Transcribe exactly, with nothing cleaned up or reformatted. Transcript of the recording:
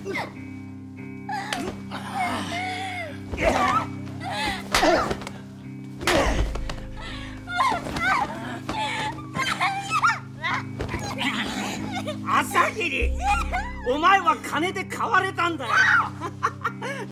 朝霧、お前は金で買われたんだよ。